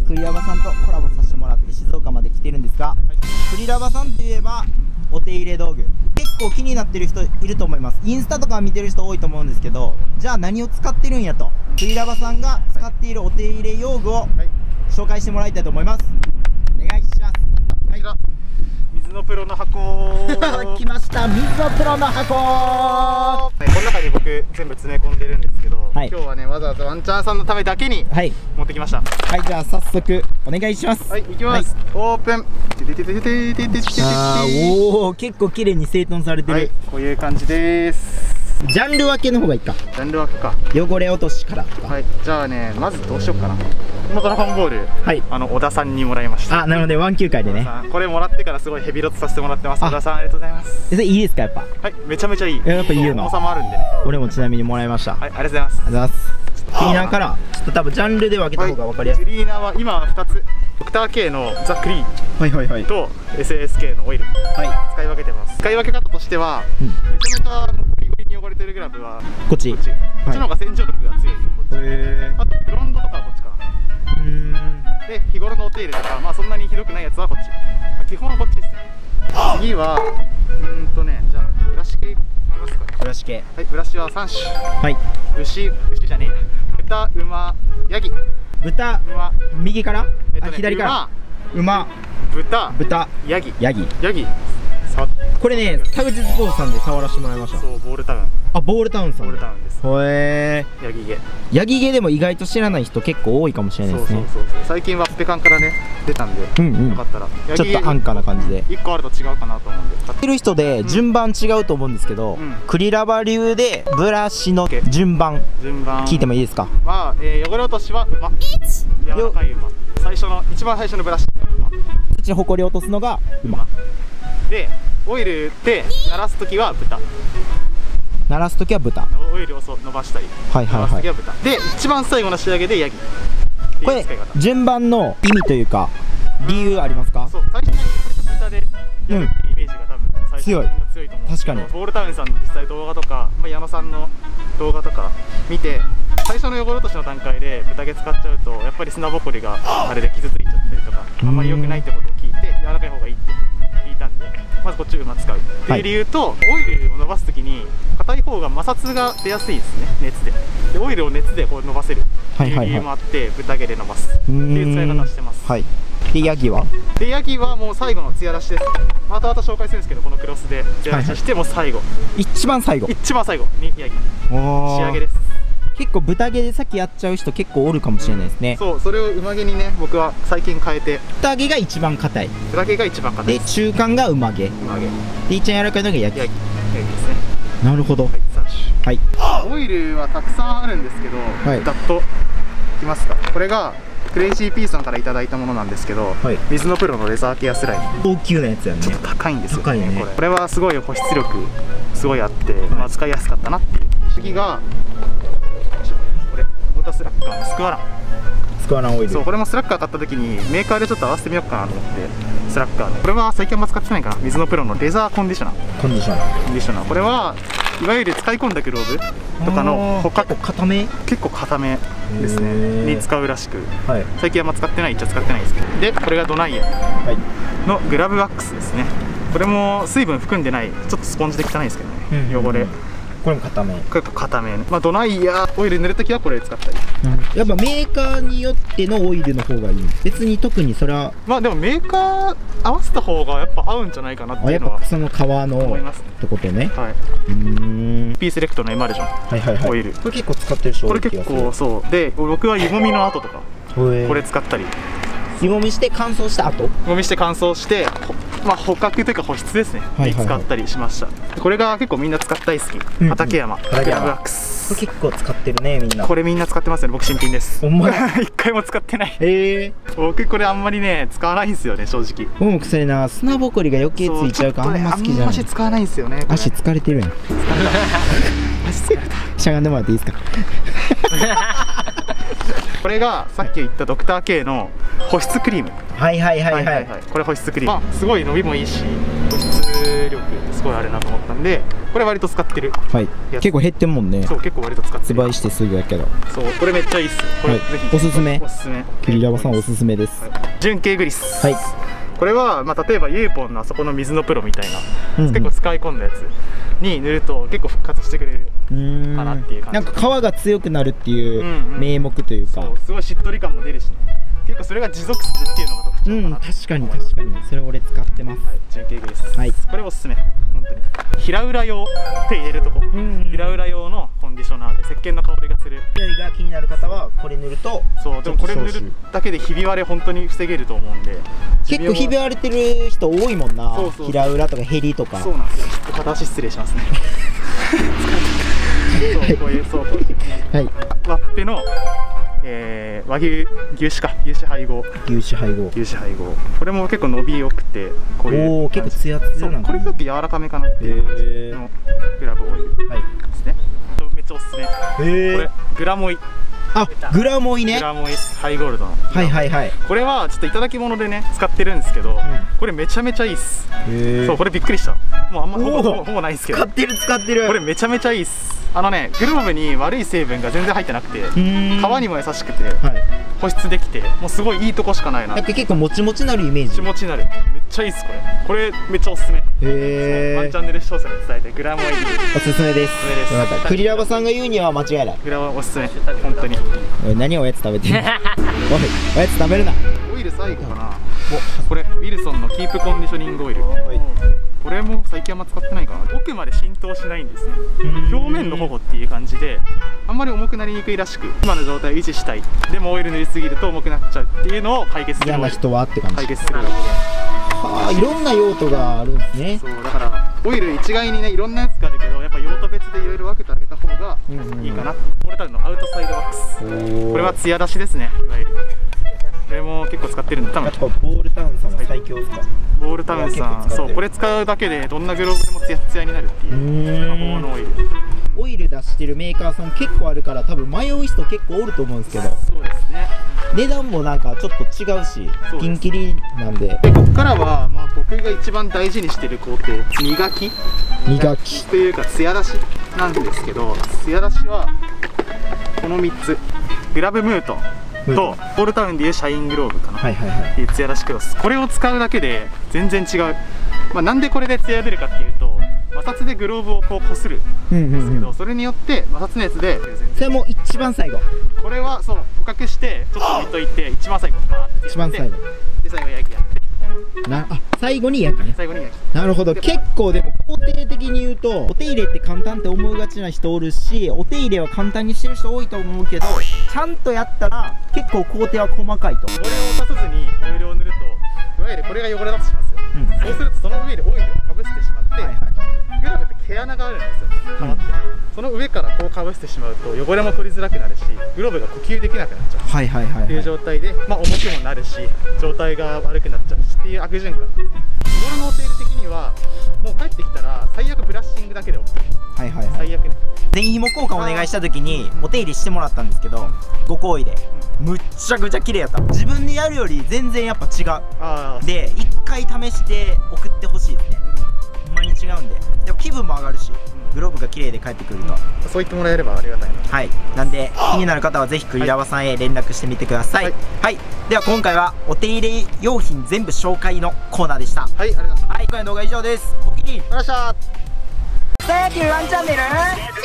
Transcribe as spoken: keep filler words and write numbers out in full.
クリラバさんとコラボさせてもらって静岡まで来てるんですが、はい、クリラバさんといえばお手入れ道具結構気になってる人いると思います。インスタとか見てる人多いと思うんですけど、じゃあ何を使ってるんやと、クリラバさんが使っているお手入れ用具を紹介してもらいたいと思います。お願いします。 はい、水のプロの箱来ました、水のプロの箱。 この中に僕全部詰め込んでるんですけど、はい、今日はねわざわざワンちゃんさんのためだけに持ってきました。 はい、はい、じゃあ早速お願いします。 はい、行きます、はい、オープン。 あー、おお、結構綺麗に整頓されてる、はい、 こういう感じです。 ジャンル分けの方がいいか。 ジャンル分けか。 汚れ落としからとか。はい、 じゃあね、まずどうしようかな。このドラゴンボール、はい、あの小田さんにもらいました。 あ、なのでワン級会でね。 これもらってからすごいヘビロテさせてもらってます。小田さんありがとうございます。 それいいですか、やっぱ。 はい、めちゃめちゃいい。 やっぱいいよな。 重さもあるんでね。 俺もちなみにもらいました。 はい、ありがとうございます。 ありがとうございます。クリーナーからちょっと多分ジャンルで分けた方が分かりやすい。 クリーナーは今ふたつ、ドクター K のザ・クリーン、はいはいはい、と エスエスケー のオイル、はい、使い分けてます。使い分け方としては、うん、めちゃめちゃゴリゴリに汚れてるグラブはこっち、こっち、はい、こっちの方が洗浄力が強い。こっち。へー。あとブロンドとかはこっちかな。うーん。で日頃のお手入れとか、まあそんなにひどくないやつはこっち。基本はこっちですね。次はうーんとね、じゃあブラシ系いきますかね。 ブラシ系。 はい、ブラシはさん種。はい。牛、牛じゃねえや。豚、馬、ヤギ。 豚、馬、右から？ えっとね、 左から。馬、 豚、 豚、 ヤギ、 ヤギ、 ヤギ。 これね、田口スポーツさんで触らせてもらいました。 そう、ボールタウン。 あ、ボールタウンさん。 ボールタウンです。 へえ。 ヤギ毛。 ヤギ毛でも意外と知らない人結構多いかもしれないですね。 そうそうそう。最近はスペカンからね出たんで、うんうん、よかったらちょっと安価な感じで。 一個あると違うかなと思うんで。 買ってる人で順番違うと思うんですけど、うん、クリラバ流でブラシの順番。順番。聞いてもいいですか。 まあ、えー、汚れ落としは馬。柔らかい馬。最初の一番最初のブラシ。 土ほこり落とすのが馬。 で。オイルで鳴らすときは豚。 鳴らすときは豚。 オイルをそう伸ばしたり。はいはいはい。で一番最後の仕上げでヤギ。 これ順番の意味というか理由ありますか？ そう、最初に豚でやるっていうイメージが多分最初にみんな強いと思うんですけど。確かに。ボールタウンさんの実際動画とか、まあ矢野さんの動画とか見て、最初の汚れ落としの段階で豚毛使っちゃうとやっぱり砂ぼこりがあれで傷ついちゃったりとか、あんまり良くないってことを聞いて柔らかい方がいいって聞いたんで。まずこっち馬使うっていう理由と、はい、オイルを伸ばすときに硬い方が摩擦が出やすいですね、熱で。でオイルを熱でこう伸ばせるっていう理由もあって、豚毛で伸ばすっていう使い方してます。はい。 でヤギは？ でヤギはもう最後の艶出しです。またまた紹介するんですけど、このクロスで艶出ししてもう最後、 一番最後一番最後にヤギ仕上げです。 結構豚毛で先やっちゃう人結構おるかもしれないですね、うん、そう、 それを馬毛にね僕は最近変えて、 豚毛が一番硬い、 豚毛が一番硬いで中間が馬毛、馬毛で一番柔らかいのがヤギ、ヤギですね。なるほど。はい、はい、 オイルはたくさんあるんですけど、はい、ざっといきますか。これがクレイジーピーさんからいただいたものなんですけど、はい、水のプロのレザーケアスライム、 高級なやつやね。 ちょっと高いんですよね、 高いね。 これこれはすごい保湿力すごいあって、まあ、使いやすかったなっていう。次がスラッガーのスクワラン。 スクワランオイル。 そう、これもスラッガー買った時にメーカーでちょっと合わせてみようかなと思って、スラッガーで。これは最近あんま使ってないかな。水のプロのレザーコンディショナー。コンディショナー。コンディショナー。これはいわゆる使い込んだグローブとかの他、 結構固め。 結構固めですね。に使うらしく。はい、最近あんま使ってないっちゃ使ってないんですけど。で、これがドナイエのグラブワックスですね。これも水分含んでない、ちょっとスポンジで汚いですけどね。汚れ。 これも固め。 結構固めね。まあドナイヤーオイル塗るときはこれ使ったり、 うん、やっぱメーカーによってのオイルの方がいい。別に特にそれはまあでもメーカー合わせた方がやっぱ合うんじゃないかなっていうのは。 やっぱその皮のってことね。はい。うーん。 P セレクトのエマルジョン。はいはいはい。オイル。 これ結構使ってるでしょ。 これ結構そうで、僕は湯もみの後とかこれ使ったり。 湯もみして乾燥した後。湯もみして乾燥して。まあ捕獲というか保湿ですね、に使ったりしました。これが結構みんな使った大好き、畠山グラブワックス。 これ結構使ってるねみんな。 これみんな使ってますよね。僕新品です。ほんまや。一回も使ってない。へえ。僕これあんまりね使わないんですよね正直。 僕もくせえな、砂ぼこりが余計ついちゃうからあんま好きじゃない。 足使わないんですよね。 足疲れてるやん。足疲れた。しゃがんでもらっていいですか。 これがさっき言ったドクター K の保湿クリーム。 はいはいはいはい。 これ保湿クリーム。まあすごい伸びもいいし保湿力すごいあるなと思ったんで、これ割と使ってる。 はい、結構減ってんもんね。 そう、結構割と使ってる。 発売してすぐやけど。 そう、これめっちゃいいっすよ。これ、はい、ぜひおすすめ。 おすすめ。 クリラバさんおすすめです。 純系グリス。 はい。 これは、まあ、例えばユーポンのあそこの水のプロみたいな、うんうん、結構使い込んだやつに塗ると結構復活してくれるかなっていう感じ。 なんか皮が強くなるっていう名目というか、 そう、すごいしっとり感も出るしね。結構それが持続するっていうのが特徴かな。 うん、確かに確かに。それ俺使ってます。 はい、純系グリス。はい、これおすすめ。本当に。平裏用って入れるとこ。平裏用のコンディショナーで石鹸の香りがする。匂いが気になる方はこれ塗ると。そう、でもこれ塗るだけでひび割れ本当に防げると思うんで。 結構ひび割れてる人多いもんな。そうそう。平裏とかヘリとか。 そうなんですよ。片足失礼しますね。そう、こういうそうこう。はい。ワッペの。えー、和牛牛脂か牛脂配合牛脂配合牛脂配合これも結構伸びよくてこういうおお結構ツヤツヤなんだ。 これちょっと柔らかめかなっていう感じのグラブオイルですね。めっちゃおすすめ。これグラモイ。 あ、グラモイね。 グラモイハイゴールドの。 はいはいはい。 これはちょっといただき物でね使ってるんですけど、うん、これめちゃめちゃいいっす。そう、これびっくりした。もうあんまほぼほぼないんですけど。 使ってる使ってる。 これめちゃめちゃいいっす。あのね、グローブに悪い成分が全然入ってなくて、皮にも優しくて、はい、保湿できて、もうすごいいいとこしかないな。 なんか結構もちもちなるイメージ。 もちもちなる。めっちゃいいっすこれ。これめっちゃおすすめ。へえ。ワンチャンネル視聴者に伝えてグラモイいい。 おすすめです。おすすめです。クリラバさんが言うには間違いない。 グラモイおすすめ。本当に。 何おやつ食べてる？おい、おやつ食べるな。 オイル最後かな。これウィルソンのキープコンディショニングオイル。これも最近あんま使ってないかな。奥まで浸透しないんですね。表面の保護っていう感じであんまり重くなりにくいらしく、今の状態を維持したい。でもオイル塗りすぎると重くなっちゃうっていうのを解決する。 嫌な人はって感じ。解決する。 はあ、いろんな用途があるんですね。 そうだからオイル一概にねいろんなやつがあるけど、やっぱ用途別でいろいろ分けてあげた方がいいかなって。ポルタルのアウトサイドワックス。これは艶出しですね。いわゆる。これも結構使ってるんで、多分ボールタウンさんは最強ですか。 ボールタウンさん、そうこれ使うだけでどんなグローブでもツヤツヤになるっていう魔法のオイル。 オイル出してるメーカーさん結構あるから、多分迷う人結構おると思うんですけど。 そうですね。 値段もなんかちょっと違うし、ピンキリなんで。 でここからはまあ僕が一番大事にしてる工程、磨き磨きというか艶出しなんですけど、艶出しはこのみっつ、グラブムートンとボールタウンでいうシャイングローブかなっていうツヤ出しクロス、これを使うだけで全然違う。まあ、なんでこれでツヤ出るかっていうと、摩擦でグローブをこうこするんですけど、それによって摩擦熱でそれも一番最後、 これはそう捕獲してちょっと置いといて一番最後バーって一番最後で最後焼きやってなあ最後に焼きね。 最後に焼き。 なるほど。結構でも工程的に言うとお手入れって簡単って思いがちな人おるし、お手入れは簡単にしてる人多いと思うけど、ちゃんとやったら結構工程は細かいと。 これを落とさずにオイルを塗ると、いわゆるこれが汚れだとしますよ、うん、そうするとその上でオイルをかぶせてしまって、はいはい、グラブって毛穴があるんですよ、皮って、うん、その上からこうかぶせてしまうと汚れも取りづらくなるし、グローブが呼吸できなくなっちゃうっていう状態で、まあ、重くもなるし状態が悪くなっちゃうしっていう悪循環。日頃のお手入れ的にはもう帰ってきたら最悪ブラッシングだけで OK。 はいはいはい。最悪ね。 全紐交換お願いした時にお手入れしてもらったんですけど、ご好意で、うん、むっちゃくちゃ綺麗やった。自分でやるより全然やっぱ違うで、一回試して送ってほしいですね、うん、ほんまに違うんで。でも気分も上がるし、うん、グローブが綺麗で帰ってくると、うん、 そう言ってもらえればありがたいな。 はい、なんで気になる方はぜひクリラバさんへ連絡してみてください。はい、はい、では今回はお手入れ用品全部紹介のコーナーでした。はい、ありがとうございました。はい、今回の動画は以上です。お気に入りありがとうございました。さやきゅうワンチャンネル